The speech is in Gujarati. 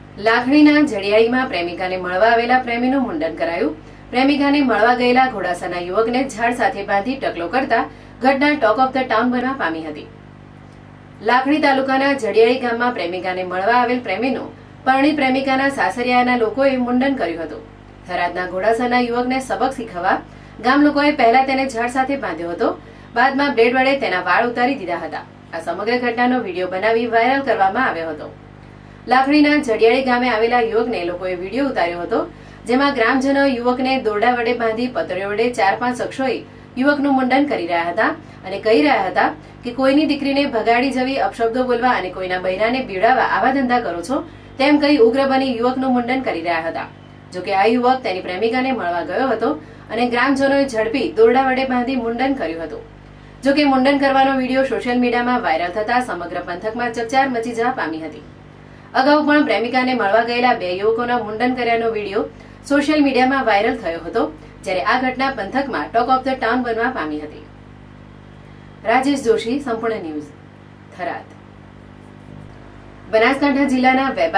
લાખણીના જડિયાળીમાં પ્રેમિકાને મળવા આવેલા પ્રેમીનું મુંડન કરાયું। પ્રેમિકાને મળવા ગયેલા ઘોડાસરના યુવકને ઝાડ સાથે બાંધી ટકલો કરતા ઘટના ટોક ઓફ ધ ટાઉન બનવા પામી હતી। લાખણી તાલુકાના જડિયાળી ગામમાં પ્રેમિકાને મળવા આવેલ પ્રેમીનું પરણી પ્રેમિકાના સાસરિયાના લોકોએ મુંડન કર્યું હતું। થરાદના ઘોડાસરના યુવકને સબક શીખવવા ગામ લોકોએ પહેલા તેને ઝાડ સાથે બાંધ્યો હતો, બાદમાં બ્લેડ વડે તેના વાળ ઉતારી દીધા હતા। આ સમગ્ર ઘટનાનો વિડીયો બનાવી વાયરલ કરવામાં આવ્યો હતો। લાખણીના જડિયાળી ગામે આવેલા યુવકને લોકોએ વિડીયો ઉતાર્યો હતો, જેમાં ગ્રામજનો યુવકને દોરડા વડે બાંધી પતરીઓ વડે 4-5 શખ્સોએ યુવકનું મુંડન કરી રહ્યા હતા અને કહી રહ્યા હતા કે કોઈની દીકરીને ભગાડી જવી, અપશબ્દો બોલવા અને કોઈના બૈરાને બીવડાવવા આવા ધંધા કરો છો તેમ કહી ઉગ્ર બની યુવકનું મુંડન કરી રહ્યા હતા। જોકે આ યુવક તેની પ્રેમિકાને મળવા ગયો હતો અને ગ્રામજનોએ ઝડપી દોરડા વડે બાંધી મુંડન કર્યું હતું। જોકે મુંડન કરવાનો વિડીયો સોશિયલ મીડિયામાં વાયરલ થતા સમગ્ર પંથકમાં ચકચાર મચી જવા પામી હતી। અગાઉ પણ પ્રેમિકાને મળવા ગયેલા 2 યુવકોના મુંડન કર્યાનો વિડીયો સોશિયલ મીડિયામાં વાયરલ થયો હતો, જ્યારે આ ઘટના પંથકમાં ટોક ઓફ ધ ટાઉન બનવા પામી હતી। રાજેશ જોશી, સંપૂર્ણ ન્યૂઝ, થરાદ। બનાસકાંઠા જિલ્લાના